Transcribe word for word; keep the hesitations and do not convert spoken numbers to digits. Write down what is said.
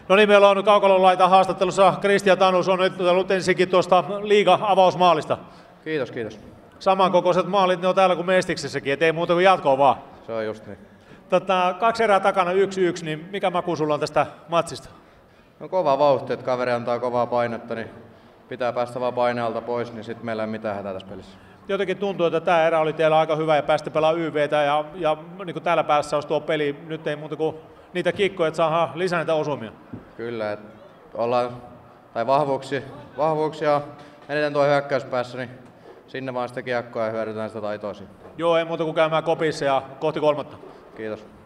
No niin, meillä on Kaukalon laita haastattelussa Kristian Tanus on nyt ollut ensinnäkin tuosta liiga-avausmaalista. Kiitos, kiitos. Samankokoiset maalit ne on täällä kuin Mestiksessäkin, et ei muuta kuin jatkoa vaan. Se on just niin. Tätä, kaksi erää takana yksi yksi, niin mikä maku sulla on tästä matsista? No kova vauhti, että kaveri antaa kovaa painetta, niin pitää päästä vaan painealta pois, niin sitten meillä ei ole mitään hätää tässä pelissä. Jotenkin tuntuu, että tämä erä oli teillä aika hyvä ja pääsitte pelaa Y V:tä ja, ja niin kuin täällä päässä olisi tuo peli, nyt ei muuta kuin niitä kikkoja, että saadaan lisää niitä osumia. Kyllä, että ollaan, tai vahvuuksia, vahvuuksia eniten tuo hyökkäyspäässä, niin sinne vaan sitä kiekkoa ja hyödytään sitä taitoa. Joo, ei muuta kuin käymään kopissa ja kohti kolmatta. Kiitos.